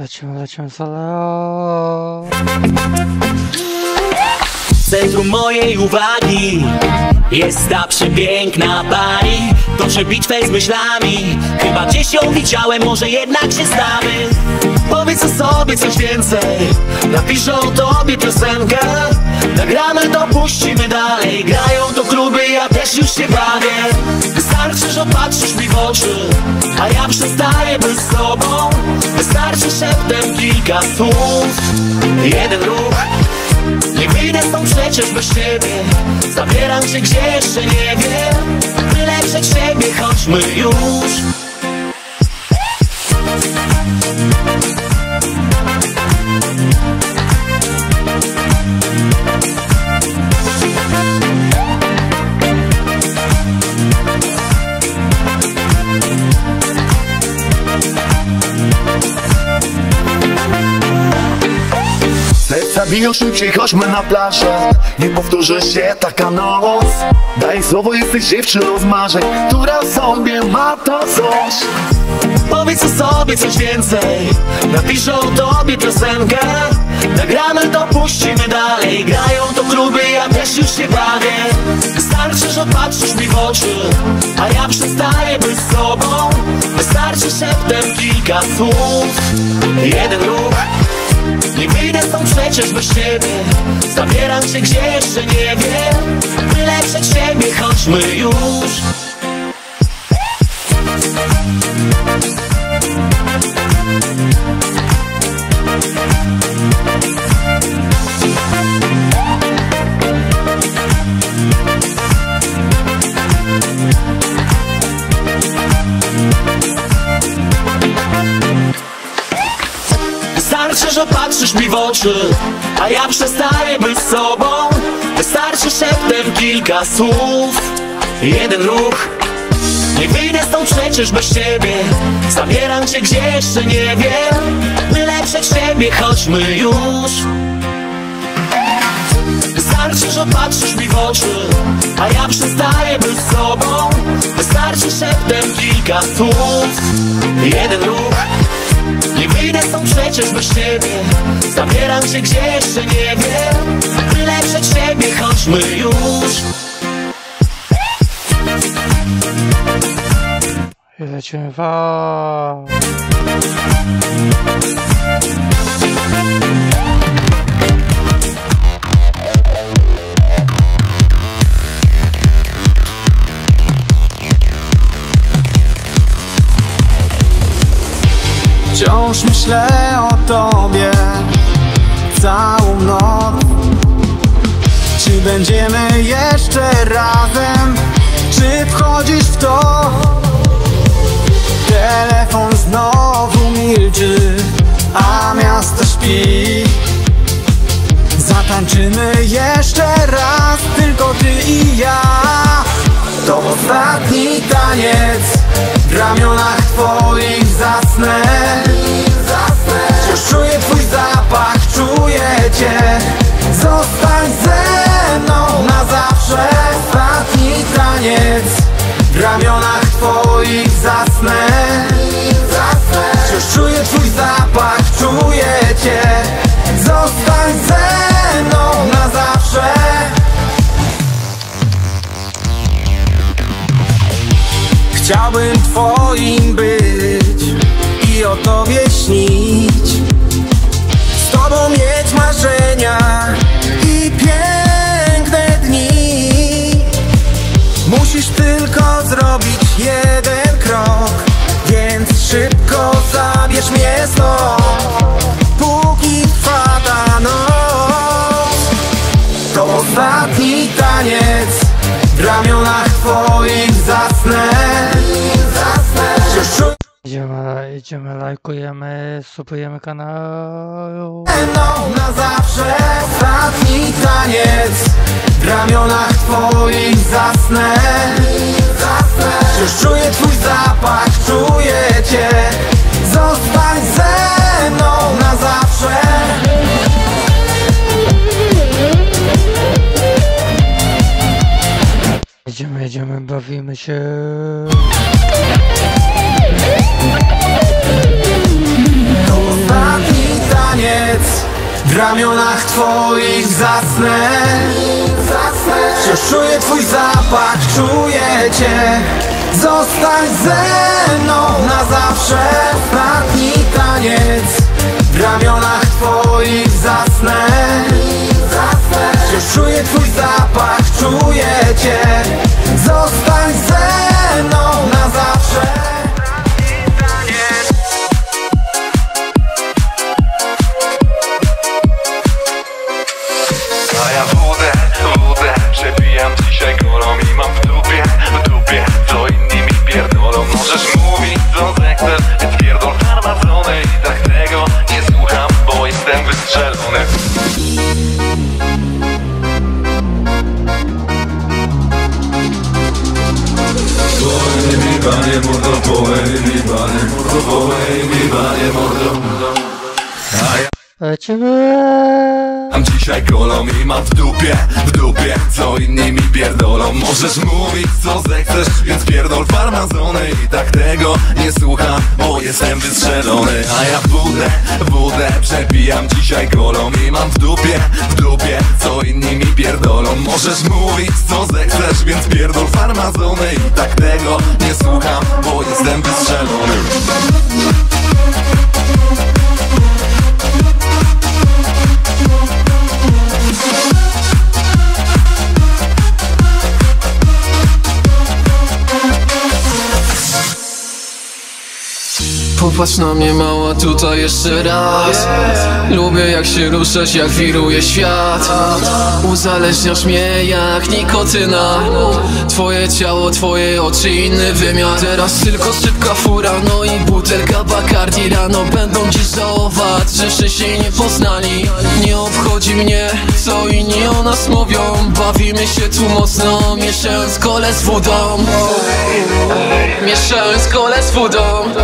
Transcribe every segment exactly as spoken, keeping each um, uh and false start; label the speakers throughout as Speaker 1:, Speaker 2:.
Speaker 1: Lecimy, lecimy solo.
Speaker 2: W centrum mojej uwagi jest ta przepiękna pani. Toczę bitwę z myślami, chyba gdzieś ją widziałem, może jednak się znamy. Powiedz o sobie coś więcej, napiszę o tobie piosenkę. Nagramy to, puścimy dalej, grają to kluby, ja też już się bawię. Wystarczy, że patrzysz mi w oczy, a ja przestaję być z tobą. Wystarczy szeptem kilka słów, jeden ruch. Nie wyjdę stąd przecież bez ciebie, zabieram cię gdzie jeszcze nie wiem. Byle przed siebie, chodźmy już.
Speaker 3: Serca biją szybciej, chodźmy na plażę. Nie powtórzy się taka noc. Daj słowo, jesteś dziewczyną z marzeń, która w sobie ma to coś.
Speaker 2: Powiedz o sobie coś więcej, napiszę o tobie piosenkę. Nagramy to, puścimy dalej, grają to kluby, ja też już się bawię. Wystarczy, że patrzysz mi w oczy, a ja przestaję być z tobą. Wystarczy szeptem kilka słów, jeden ruch. Nie wyjdę stąd przecież bez ciebie, zabieram cię gdzie jeszcze nie wiem. Byle przed siebie, chodźmy już. Wystarczy, że patrzysz mi w oczy, a ja przestaję być sobą. Wystarczy szeptem kilka słów, jeden ruch. Nie wyjdę stąd przecież bez ciebie, zabieram cię gdzie jeszcze nie wiem. Byle przed siebie, chodźmy już. Wystarczy, że patrzysz mi w oczy, a ja przestaję być sobą. Wystarczy szeptem kilka słów, jeden ruch. Nie wyjdę stąd przecież bez ciebie, zabieram cię gdzie jeszcze nie wiem. Byle przed siebie, chodźmy już.
Speaker 1: I lecimy wa.
Speaker 4: Wciąż myślę o tobie całą noc. Czy będziemy jeszcze razem? Czy wchodzisz w to? Telefon znowu milczy, a miasto śpi. Zatańczymy jeszcze raz, tylko ty i ja. To ostatni taniec, w ramionach twoich zasnę. Wciąż czuję twój zapach, czuję cię. Zostań ze mną na zawsze. Ostatni taniec, w ramionach twoich zasnę. Wciąż czuję twój zapach, czuję cię. Zostań ze mną na zawsze. Chciałbym twoim być i o tobie śnić, z tobą mieć marzenia i piękne dni. Musisz tylko zrobić jeden krok, więc szybko zabierz mnie stąd, póki trwa ta noc. To ostatni taniec, w ramionach twoich zasnę.
Speaker 1: Idziemy, idziemy, lajkujemy, subujemy kanał.
Speaker 4: Mną na zawsze. Ostatni taniec, w ramionach twoich zasnę. Wciąż czuję twój zapach, czuję cię. Zostań ze mną na zawsze.
Speaker 1: Jedziemy, jedziemy, bawimy się.
Speaker 4: To ostatni w ramionach twoich zasnę. Wciąż czuję twój zapach, czuję cię. Zostań ze mną na zawsze. Ostatni taniec, w ramionach twoich zasnę. Wciąż czuję twój zapach, czuję cię. Zostań ze mną na zawsze.
Speaker 5: A ja wódę, wódę przepijam dzisiaj golą i mam w dupie, w dupie co inni mi pierdolą. Możesz mówić co zechcesz, więc pierdol farmazony i tak tego nie słucham, bo jestem wystrzelony. Połej mi panie mordo, połej mi panie mordo, połej mi panie mordo. A ja
Speaker 1: Lecimy!
Speaker 5: mam dzisiaj golą i mam w dupie, w dupie co inni mi pierdolą. Możesz mówić co zechcesz, więc pierdol farmazony i tak tego nie słucham, bo jestem wystrzelony. A ja wódę, wódę przepijam dzisiaj golą i mam w dupie, w dupie co inni mi pierdolą. Możesz mówić co zechcesz, więc pierdol farmazony i tak tego nie słucham, bo jestem wystrzelony.
Speaker 6: Popatrz na mnie mała tutaj jeszcze raz. Lubię jak się ruszasz, jak wiruje świat. Uzależniasz mnie jak nikotyna. Twoje ciało, twoje oczy, inny wymiar. Teraz tylko szybka fura, no i butelka Bacardi. Rano będą dziś żałować, że wcześniej nie poznali. Nie obchodzi mnie co inni o nas mówią. Bawimy się tu mocno, mieszając kole z wodą. Mieszając kole z wodą.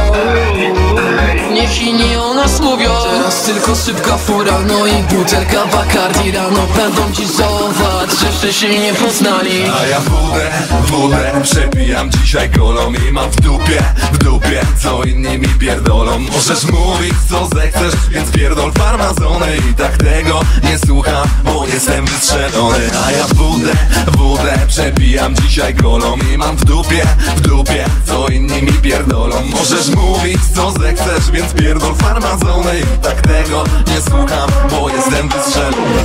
Speaker 6: Niech inni o nas mówią. Teraz tylko szybka fura, no i butelka Bacardi. Rano będą dziś żałować, że wcześniej nie poznali.
Speaker 5: A ja wódę, wódę przepijam dzisiaj golą i mam w dupie, w dupie co inni mi pierdolą. Możesz mówić co zechcesz, więc pierdol farmazony i tak tego nie słucham, bo jestem wystrzelony. A ja wódę, wódę przepijam dzisiaj golą i mam w dupie, w dupie co inni mi pierdolą. Możesz mówić co zechcesz, więc pierdol farmazony i tak tego nie słucham, bo jestem wystrzelony.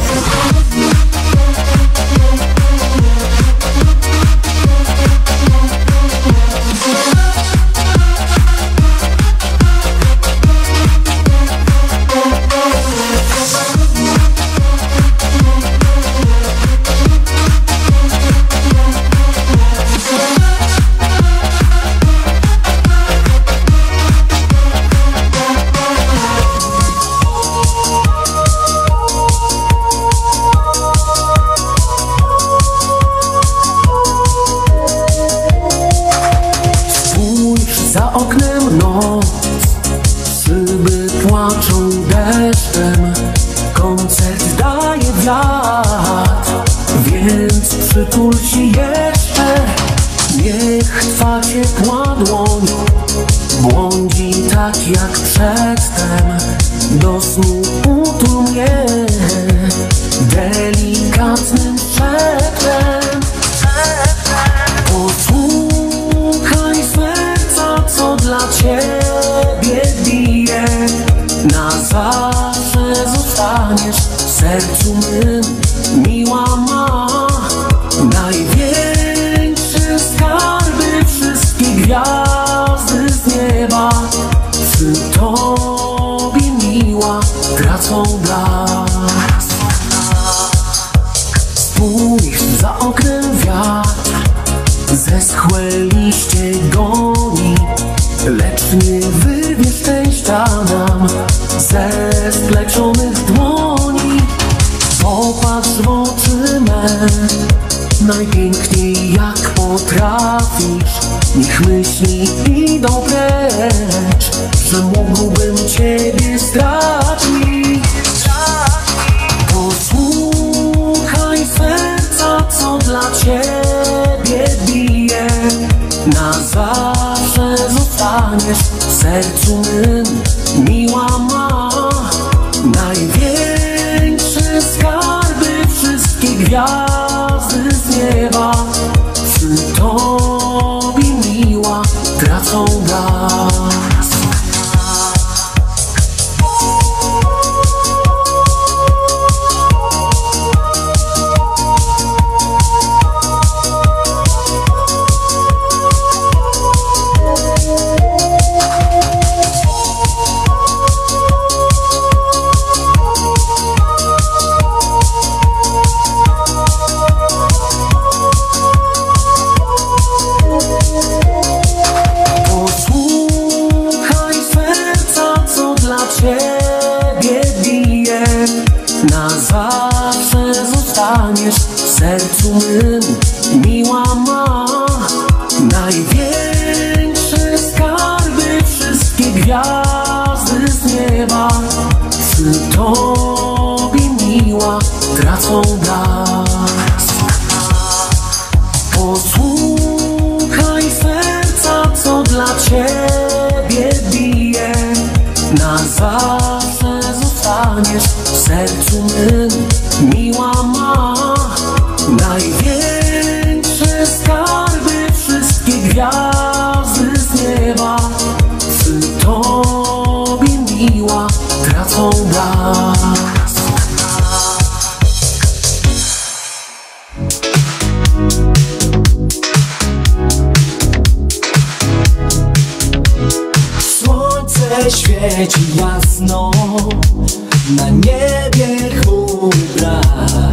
Speaker 7: Za oknem noc, szyby płaczą deszczem. Koncert daje wiatr, więc przytul się jeszcze. Niech twa ciepła dłoń błądzi tak jak przedtem. Do snu utul mnie delikatnym szeptem. Posłuchaj serca, co dla ciebie bije. Na zawsze zostaniesz w sercu mym, miła ma. Największe skarby, wszystkie gwiazdy z nieba przy tobie, miła, tracą blask. Spójrz, za oknem wiatr zeschłe liście goni, lecz nie wyrwie szczęścia nam ze spleczonych dłoni. Popatrz w oczy me, najpiękniej jak potrafisz. Niech myśli idą precz, że mógłbym ciebie stracić. Posłuchaj serca, co dla ciebie bije. Na zawsze zostaniesz w sercu mym, miła ma. Najwięcej skarby, wszystkie gwiazdy z nieba przy Tobie miła tracą blask. Ciebie bije, na zawsze zostaniesz w sercu mym, miła ma. Największe skarby, wszystkie gwiazdy z nieba przy Tobie miła tracą blask. Posłuchaj serca, co dla Ciebie bije, na zawsze zostaniesz w sercu mym, miła ma. Największe skarby, wszystkie gwiazdy z nieba przy Tobie miła tracą blask. Świeci jasno, na niebie chmury brak.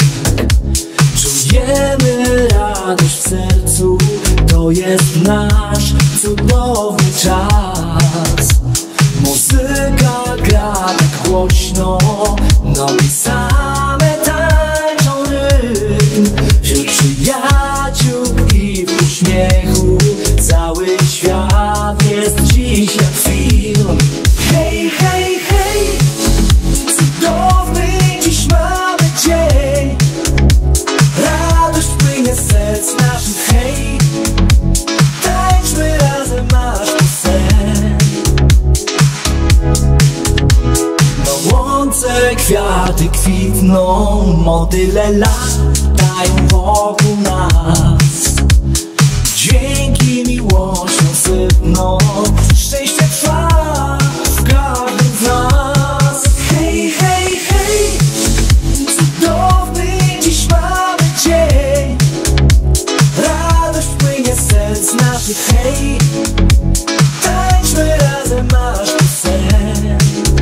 Speaker 7: Czujemy radość w sercu, to jest nasz cudowny czas. Muzyka gra tak głośno, nogi same tańczą rytm. Wśród przyjaciół i w uśmiechu cały świat jest dziś jak film. Hej, hej, hej, cudowny dziś mamy dzień. Radość płynie z serc naszych, hej. Tańczmy razem aż po sen. Na łące kwiaty kwitną, motyle latają wokół nas. Dźwięki miłością sypną, szczęście trwa w każdym z nas. Hej, hej, hej, cudowny dziś mamy dzień. Radość płynie z serc naszych, hej. Tańczmy razem aż po sen.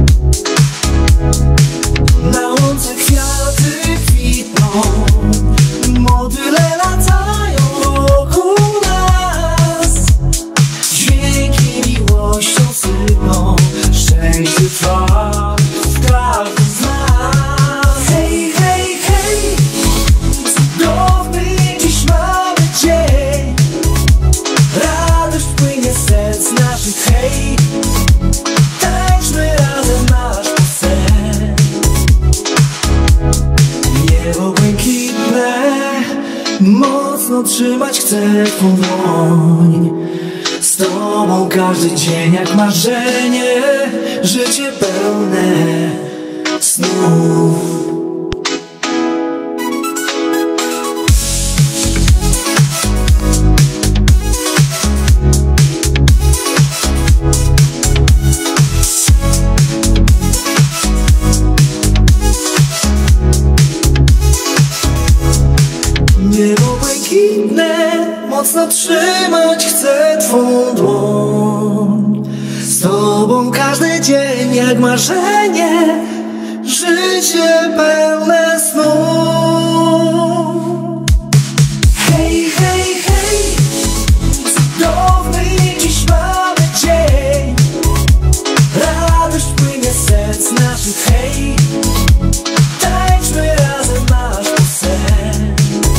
Speaker 7: Na łące kwiaty kwitną, motyle latają wokół nas. Dźwięki miłością sypną, szczęście trwa w każdym z nas. Hej, hej, hej, cudowny dziś mamy dzień. Radość płynie z serc naszych, hej. Tańczmy razem aż po sen. Niebo błękitne, mocno trzymać chcę twą dłoń. Z Tobą każdy dzień jak marzenie, życie pełne snów. Niebo błękitne, mocno trzymać chcę twą dłoń. Z Tobą każdy dzień jak marzenie, życie pełne snów. Hej, hej, hej, cudowny dziś mamy dzień. Radość płynie z serc naszych, hej. Tańczmy razem aż po sen.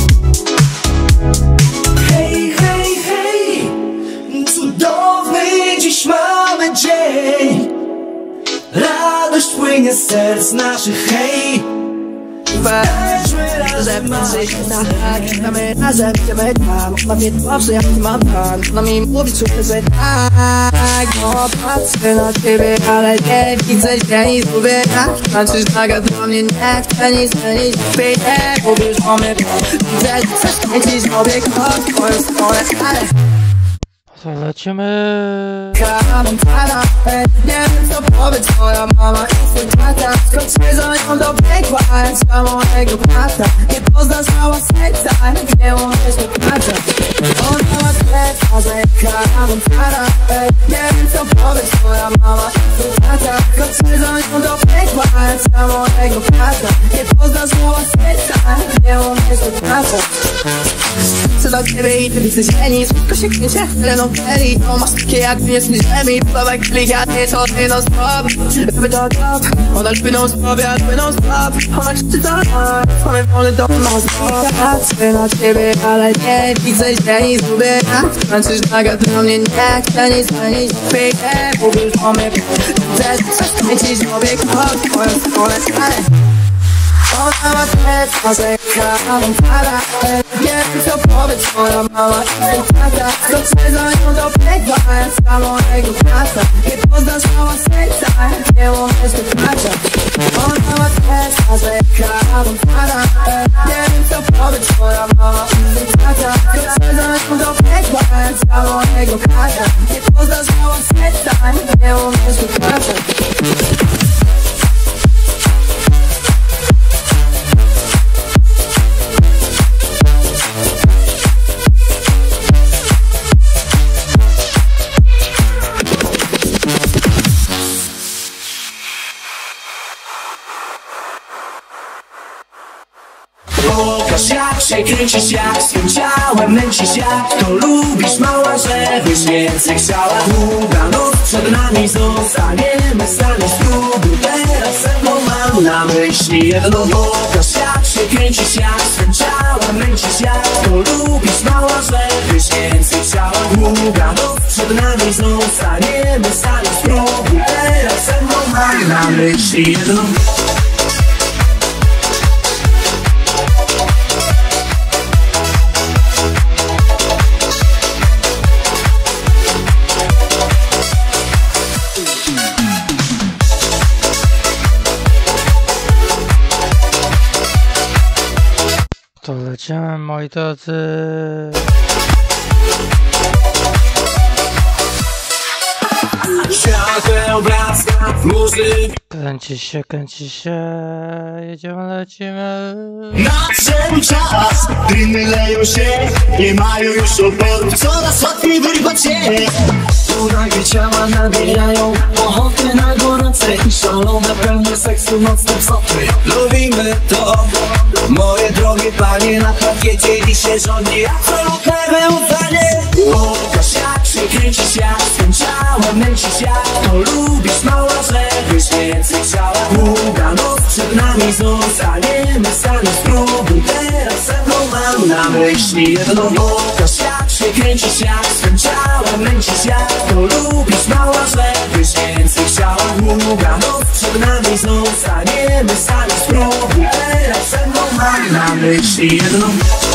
Speaker 7: Hej, hej, hej, cudowny dziś mamy dzień. Radość płynie z serc naszych, hej. Tańczmy razem mamy. Tak, damy razem, idziemy tam. Mam nie dobrze, jak nie mam plan. No mi mówi czuję, że tak. No patrzę na ciebie, ale nie widzę się nic lubię. Znaczysz naga dla mnie, nie chcę nic zmienić. Wyjdę, mówisz o mnie. Widzę, że coś kręcisz, robię krok w twoją stronę, ale
Speaker 1: To lecimy.
Speaker 7: Karam, tara, nie wiem co powie twoja mama i twój tata. Skoczymy za nią do piekła, jak za mojego brata. Nie poznasz mała serca, nie umiesz mi plata. Ona ma serca, że karam, tara, nie wiem co powie twoja mama i twój tata. Skoczymy za nią do piekła, jak za mojego brata. Nie poznasz mała serca, nie umiesz mi plata. Co do ciebie i ty widzę ziemi, wszystko się kręcie, ale no Kelly, to masz takie jak nie zmierzymy. Podoba delikatnie, to ty non stop. Lubię to top, ona lubi non stop, ja lubię non stop. Ona krzyczy to top, mamy wolny dom, non stop. Patrzę na ciebie, ale nie widzę ziemi, lubię. Tańczysz naga dla mnie, nie chcę nic zmienić. Wyjdę, mówisz o mnie, widzę, że coś kręcisz, robię krok w twoją stronę, ale ona ma serca, że karam, tara. Nie wiem co powie twoja mama i twój tata. Skoczę za nią do piekła, jak za mojego brata. Nie poznasz mała serca, nie umiesz mi plata. Ona ma serca, że karam, tara. Nie wiem co powie twoja mama i twój tata. Skoczę za nią do piekła, jak za mojego brata. Nie poznasz mała serca, nie umiesz mi plata.
Speaker 2: Pokaż jak się kręcisz, jak swym ciałem męcisz, jak to lubisz mała, żebyś więcej chciała. Długa noc przed nami, zostaniemy sami. Spróbuj teraz ze mną, mam na myśli jedno. Pokaż jak się kręcisz, jak swym ciałem męcisz, jak to lubisz mała, żebyś więcej chciała. Długa noc przed nami, zostaniemy sami. Spróbuj teraz ze mną, mam na myśli jedno.
Speaker 1: To lecimy, moi drodzy.
Speaker 2: Świateł blaska, muzyka.
Speaker 1: Kręci się, kręci się. Jedziemy, lecimy.
Speaker 3: Nadszedł czas, dymy leją się, nie mają już oporu. Coraz łatwiej wyrwać się.
Speaker 7: Tu nagie ciała nabijają ochoty na gorące i szalone, pełne seksu nocne psoty. Lubimy to, moje drogie panie. Na pakiecie dzisiaj rządzi absolutne wyufanie.
Speaker 2: Pokaż jak się kręcisz, jak swym ciałem męcisz, jak to lubisz mała, żebyś więcej chciała. Długa noc przed nami, zostaniemy sami. Spróbuj teraz ze mną, mam na myśli jedno. Pokaż jak się kręcisz, jak swym ciałem męcisz, jak to lubisz mała, żebyś więcej chciała. Długa noc przed nami, zostaniemy sami. Spróbuj teraz ze mną, mam na myśli jedno.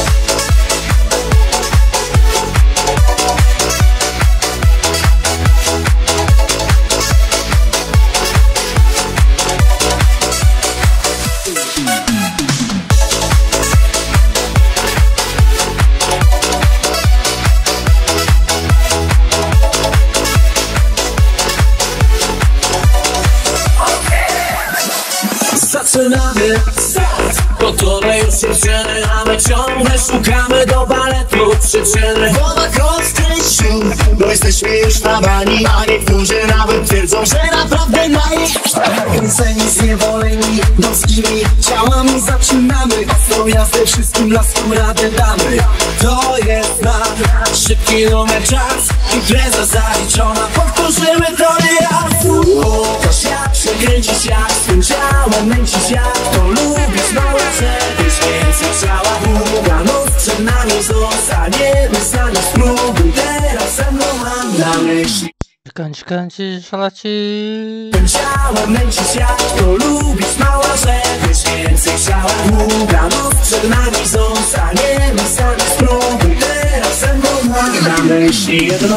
Speaker 7: Zaczynamy start. Gotowe już dziewczyny, a my ciągle szukamy do baletu przyczyny.
Speaker 3: Woda kostrzyciu, bo jesteśmy już na bani. A niektórzy nawet twierdzą, że naprawdę na ich
Speaker 7: Kręceni, zniewoleni damskimi ciałami zaczynamy. Ostrą jazdę wszystkim laskom radę damy. To jest nasz szybki numer czas. Impreza zaliczona, powtórzymy to nie raz.
Speaker 2: Pokaż jak się kręcisz, jak swym ciałem męcisz, jak to lubisz mała, żebyś więcej chciała. Długa noc przed nami, zostaniemy sami. Spróbuj teraz ze mną, mam na myśli.
Speaker 1: kręci, kręci, szalaci.
Speaker 2: Ciała męczyć jak to lubisz, mała, żebyś więcej chciała. Długa noc przed nami, zostaniemy sami. Spróbuj teraz ze mną, mam na myśli jedno.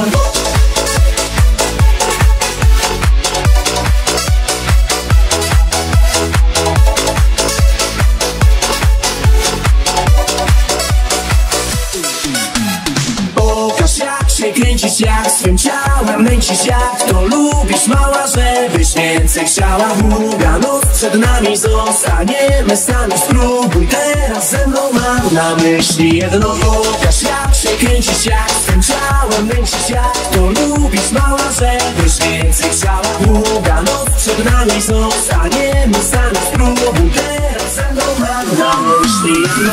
Speaker 2: Kręcisz jak swym ciałem, męcisz jak to lubisz, mała, żebyś więcej chciała. Długa noc przed nami, zostaniemy sami. Spróbuj teraz ze mną, mam na myśli jedno. Pokaż jak się kręcisz jak swym ciałem, męcisz jak to lubisz, mała, żebyś więcej chciała. Długa noc przed nami, zostaniemy sami. Spróbuj teraz ze mną, mam na myśli jedno.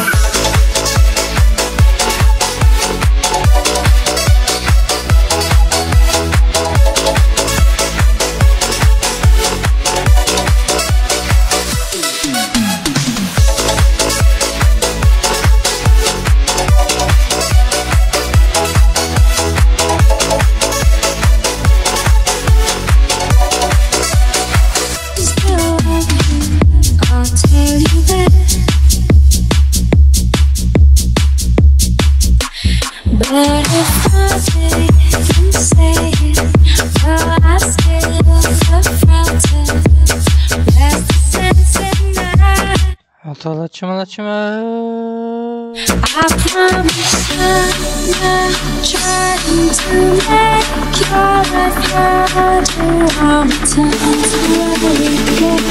Speaker 1: No to lecimy, lecimy.
Speaker 8: I promise I'm not trying to make your life harder. All the times where we get.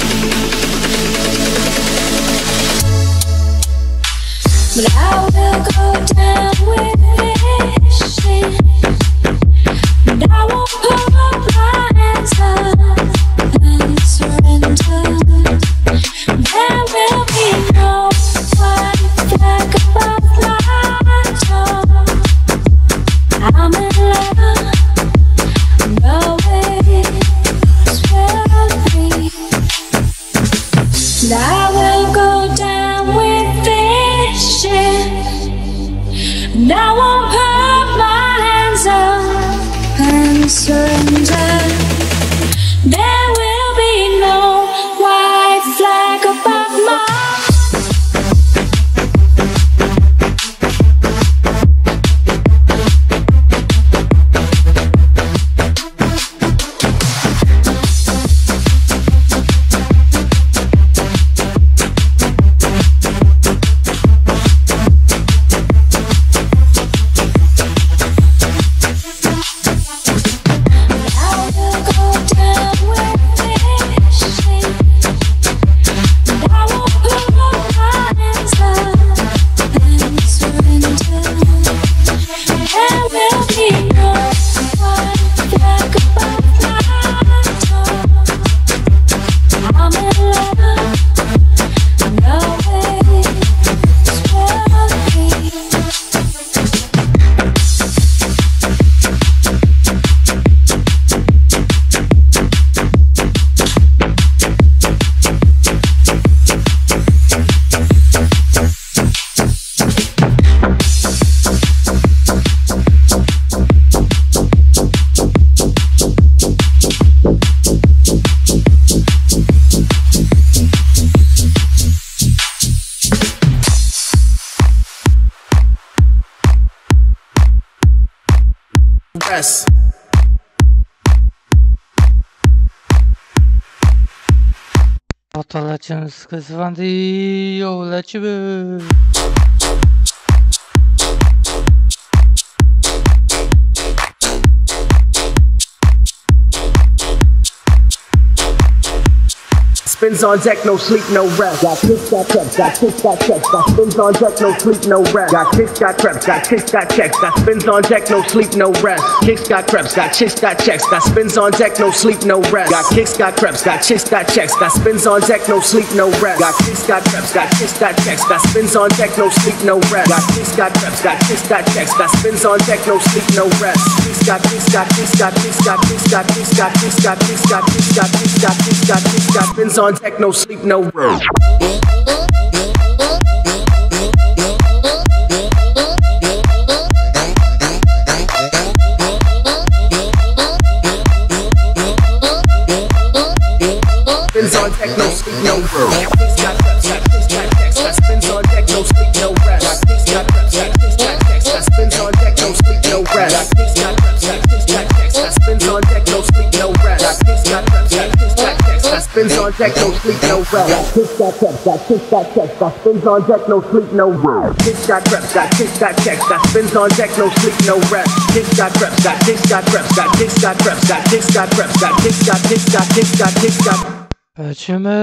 Speaker 8: But I will go down with fishing. But I won't put my hands up and surrender. There will be no white flag above my door. I'm in love, no waves will be. And I will go down with fishing. And I won't put my hands up and surrender. There will be no white flag above my.
Speaker 2: Yes.
Speaker 1: No to lecimy z Gryzwandią, lecimy.
Speaker 9: Spins on deck, no sleep, no rest. Got kicks, got checks, got kicks, got checks. Got spins on deck, no sleep, no rest. Got kicks, got creps, got kicks, got checks. Got spins on deck, no sleep, no rest. Kicks, got creps, got chicks, got checks. Got spins on deck, no sleep, no rest. Got kicks, got creps, got chicks, got checks. Got spins on deck, no sleep, no rest. Got kicks, got creps, got chicks, got checks. Got spins on deck, no sleep, no rest. Got kicks, got creps, got chicks, got checks. Got spins on deck, no sleep, no rest. Kicks, got kicks, got kicks, got kicks, got kicks, got kicks, got kicks, got kicks, got kicks, got kicks, got kicks, got kicks, got spins on deck, no sleep, no. No road. deck, no sleep, no rest. Kicks got creps, got kicks, got checks, got spins on deck, no sleep, no rest. Got kicks got creps, got kicks, got checks, got spins on deck, no sleep, no rest. Got kicks got creps, got kicks, got checks, got spins on deck, no sleep, no rest. Got kicks got creps, got kicks, got checks, got spins on deck, no sleep, no rest. Got kicks got creps, got kicks, got checks, got spins on deck, no sleep, no rest. Kicks got creps, got kicks, got checks, got spins on deck, no sleep, no rest. Kicks got creps, got kicks, got creps, got kicks, got creps, got kicks, got creps, got kicks, got kicks, got kicks, got kicks, got.
Speaker 1: Lecimy.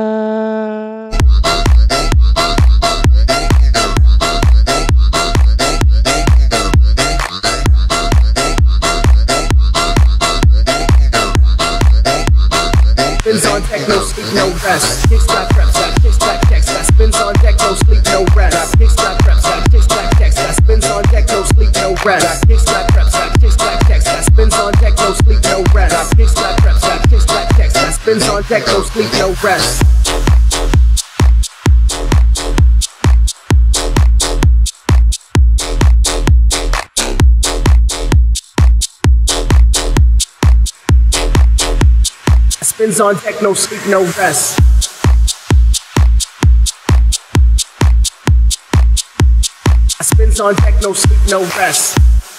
Speaker 9: Spins on deck, no sleep, no rest. Kicks got creps, got kicks, got checks, got spins on deck, no sleep, no rest. Got kicks got creps, got kicks, got checks, got spins on deck, no sleep, no rest. Got kicks got creps, got kicks, got checks, got spins on deck, no sleep, no rest. Got kicks got creps, got kicks, got checks, got spins on deck, no sleep, no rest. Spins on deck, no sleep, no rest. Spins on deck, no sleep, no rest.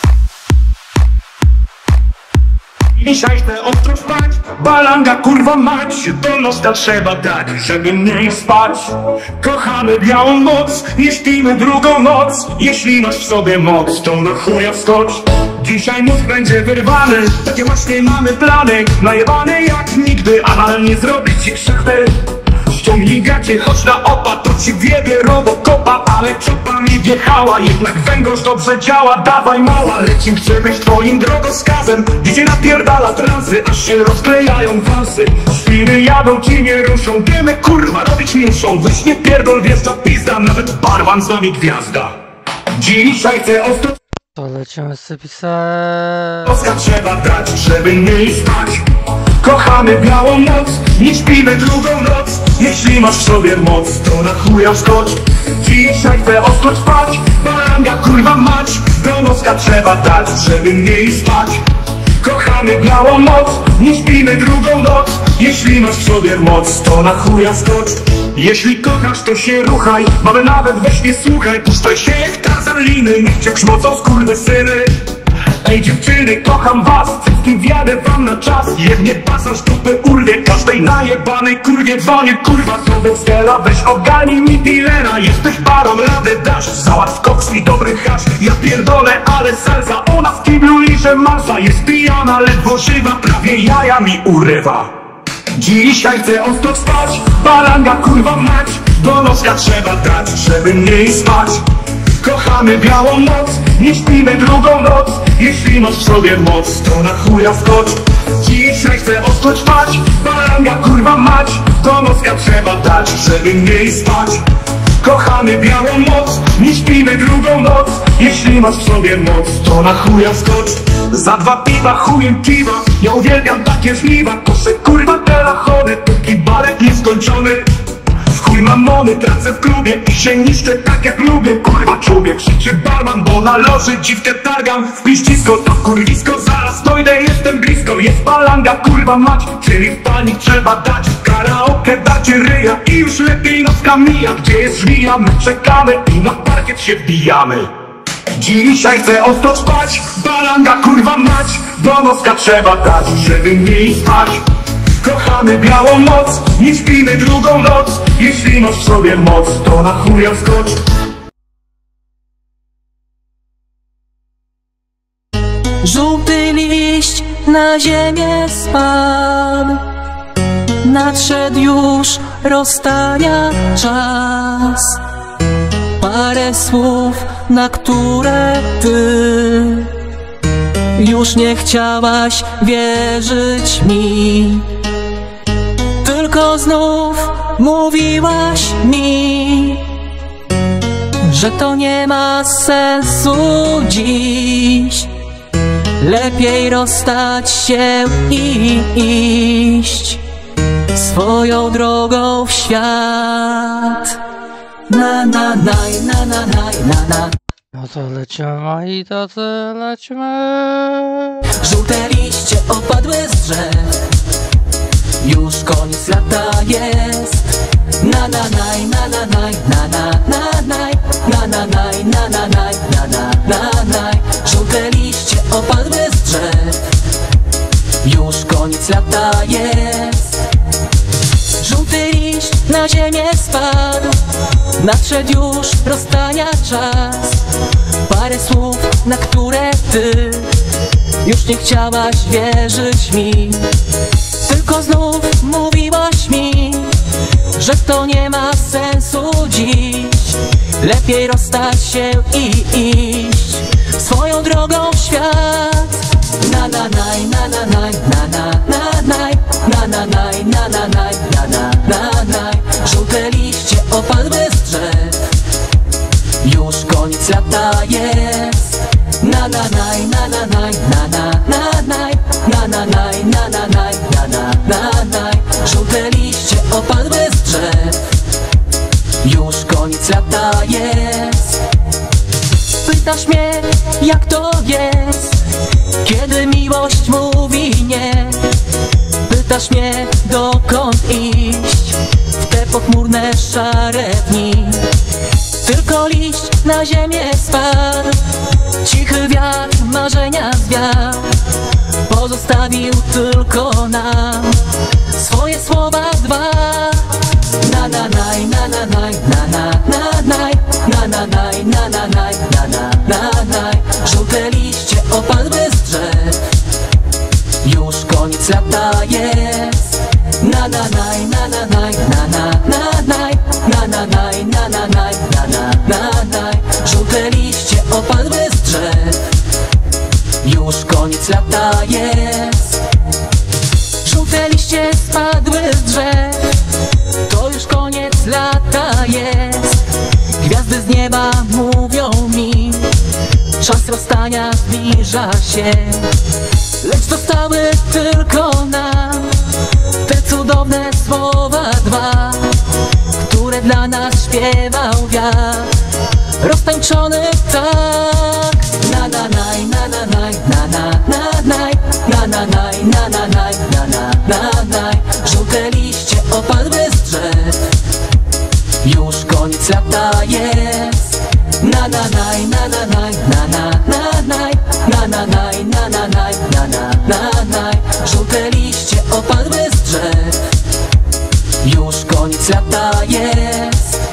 Speaker 10: Dzisiaj chcę ostro spać, balanga kurwa mać, do noska trzeba dać, żeby mniej spać. Kochamy białą noc, nie śpimy drugą noc, jeśli masz w sobie moc, to na chuja wskocz. Dzisiaj mózg będzie wyrwany, takie właśnie mamy plany, najebany jak nigdy, ale nie zrobić ci krzywdy. Ściągnij gacie, chodź na opad, to ci wiebie robokopa, ale czopa mi wjechała, jednak węgorz dobrze działa. Dawaj mała, lecim, chcę być twoim drogowskazem. Dzisiaj napierdala transy, aż się rozklejają fansy. Świry jadą, ci nie ruszą, dymy kurwa robić muszą. Weź nie pierdol, wjeżdża pizda, nawet barwan z nami gwiazda. Dzisiaj chcę ostro...
Speaker 1: To lecimy z pisem.
Speaker 10: Oskar trzeba dać, żeby mniej spać. Kochamy białą noc, nie śpimy drugą noc. Jeśli masz w sobie moc, to na chuja wskocz. Dzisiaj chcę ostro spać, balanga kurwa mać. Do noska trzeba dać, żeby mniej spać. Kochamy białą noc, nie śpimy drugą noc. Jeśli masz w sobie moc, to na chuja skocz. Jeśli kochasz, to się ruchaj, mamy nawet weź nie słuchaj. Puszczaj się jak Tarzan liny, niech cię krzmocą skurwysyny. Ej dziewczyny, kocham was, wszystkim wjadę wam na czas. Jednie pasaż dupy urwie, każdej najebanej kurwie dzwonię. Kurwa sobie stela, weź ogarnij mi dealera. Jesteś parą, radę dasz, załatw koks i dobry hasz. Ja pierdolę, ale salsa, ona w kiblu liże masa. Jest pijana, ledwo żywa, prawie jaja mi urywa. Dzisiaj chcę ostro spać, balanga kurwa mać. Do noska trzeba dać, żeby mniej spać. Kochamy białą noc, nie śpimy drugą noc. Jeśli masz w sobie moc, to na chuja wskocz. Dzisiaj chcę ostro spać, balanga kurwa mać. Do noska trzeba dać, żeby mniej spać. Kochamy białą noc, nie śpimy drugą noc. Jeśli masz w sobie moc, to na chuja wskocz. Za dwa piwa chujem piwa, ja uwielbiam takie żniwa. Koszę kurwa te lachody, póki balet nieskończony. W chuj mamony, tracę w klubie i się niszczę tak jak lubię. Kurwa człowiek, krzyczy barman, bo na loży dziwkę targam. W piścisko to kurwisko, zaraz dojdę, jestem blisko. Jest balanga kurwa mać, czyli w palnik trzeba dać. Karaoke dacie ryja i już lepiej nocka mija. Gdzie jest żmija, my czekamy i na parkiet się wbijamy. Dzisiaj chcę ostro spać, balanga kurwa mać. Do noska trzeba dać, żeby mniej spać. Kochamy białą noc, nie śpimy drugą noc. Jeśli masz w sobie moc, to na chuja wskocz.
Speaker 11: Żółty liść na ziemię spadł, nadszedł już rozstania czas. Parę słów, na które ty już nie chciałaś wierzyć mi, tylko znów mówiłaś mi, że to nie ma sensu dziś. Lepiej rozstać się i iść swoją drogą w świat. Na na na na na na na na.
Speaker 1: No to lecimy, moi drodzy, lecimy.
Speaker 11: Żółte liście opadły z drzew, już koniec lata jest. Na na naj, na na naj, na na na naj, na na naj, na na naj, na na na naj. Żółte liście opadły z drzew, już koniec lata jest. Żółty liść na ziemię spadł, nadszedł już rozstania czas. Parę słów, na które ty już nie chciałaś wierzyć mi, tylko znów mówiłaś mi, że to nie ma sensu dziś. Lepiej rozstać się i iść swoją drogą w świat. Na na naj, na na naj, na na na naj, na na naj, na na naj, na na na naj. Żółte liście opadły z drzew, już koniec lata jest. Na na naj, na na naj, na na na naj, na na naj, na na naj, na na na naj. Żółte liście opadły z drzew, już koniec lata jest. Pytasz mnie, jak to jest, kiedy miłość mówi nie. Pytasz mnie, dokąd iść w te pochmurne, szare dni. Tylko liść na ziemię spadł, cichy wiatr marzenia zwiał. Pozostawił tylko nam swoje słowa dwa. Na na naj, na na naj, na na na naj, na na naj, na na naj, na na na naj. Żółte liście opadły z drzew, już koniec lata jest. Na na naj, na na naj, na na na naj, na na naj, na na naj, na na na naj. Żółte liście opadły z drzew, już koniec lata jest. Żółte liście spadły z drzew, to już koniec lata jest. Gwiazdy z nieba mówią mi, czas rozstania zbliża się. Lecz zostały tylko nam te cudowne słowa dwa, które dla nas śpiewał wiatr, roztańczony tak. Na na naj, na na naj, na na na naj, na na naj, na na naj, na na na naj. Żółte liście opadły z drzew, już koniec lata jest. Na na naj, na na naj, na na na naj, na na naj, na na naj, na na na naj. Żółte liście opadły z drzew, już koniec lata jest.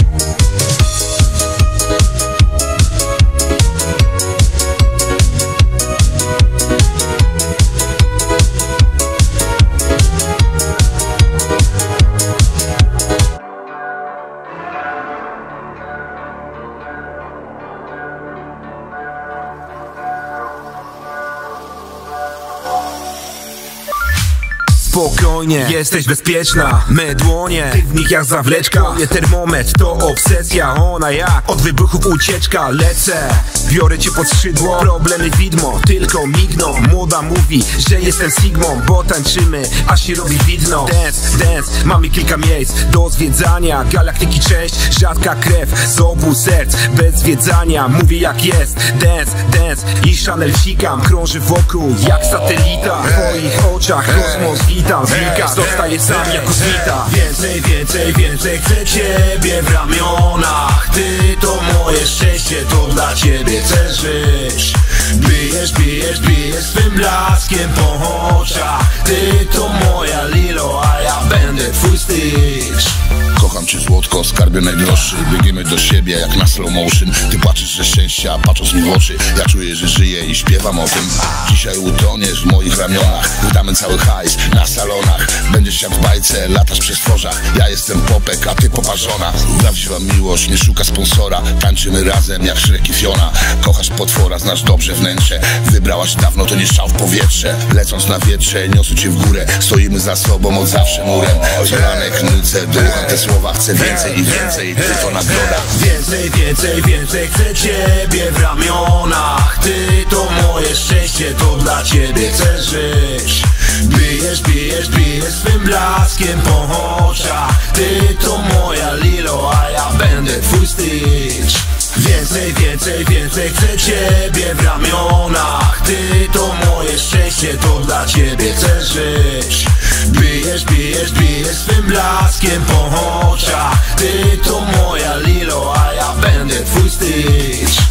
Speaker 12: Spokojnie, jesteś bezpieczna. Me dłonie, ty w nich jak zawleczka. Nie termometr, to obsesja. Ona jak od wybuchów ucieczka. Lecę, biorę cię pod skrzydło. Problemy widmo, tylko migną. Młoda mówi, że jestem Sigmą, bo tańczymy, aż się robi widno. Dance, dance, mamy kilka miejsc do zwiedzania. Galaktyki część, rzadka krew z obu serc, bez zwiedzania. Mówię jak jest, dance, dance i Chanel sikam. Krąży wokół jak satelita. W twoich oczach kosmos witam. Znika, zostaje sam jako zwita.
Speaker 10: Więcej, więcej, więcej chcę ciebie w ramionach. Ty to moje szczęście, to dla ciebie chcę żyć. Bijesz, bijesz, bijesz swym blaskiem po oczach. Ty to moja Lilo, a ja będę twój Stitch.
Speaker 13: Kocham cię złotko, skarbie najdroższy. Biegniemy do siebie jak na slow motion. Ty płaczesz ze szczęścia, patrząc mi w oczy. Ja czuję, że żyję i śpiewam o tym. Dzisiaj utoniesz w moich ramionach. Wydamy cały hajs na salonach. Będziesz jak w bajce, latasz przy stworzach. Ja jestem popek, a ty poparzona. Prawdziwa miłość nie szuka sponsora. Tańczymy razem jak Shrek i Fiona. Kochasz potwora, znasz dobrze wnętrze. Wybrałaś dawno, to nie strzał w powietrze. Lecąc na wietrze, niosę cię w górę. Stoimy za sobą od zawsze murem. Ranek, nyce, ducha, te słowa. Chcę więcej i więcej, ty to nagroda.
Speaker 10: Więcej, więcej, więcej chcę ciebie w ramionach. Ty to moje szczęście, to dla ciebie chcę żyć. Bijesz, bijesz, bijesz swym blaskiem po oczach. Ty to moja Lilo, a ja będę twój Stitch. Więcej, więcej, więcej chcę ciebie w ramionach. Ty to moje szczęście, to dla ciebie chcę żyć.
Speaker 12: Bijesz, bijesz, bijesz swym blaskiem po oczach. Ty to moja Lilo, a ja będę twój Stitch.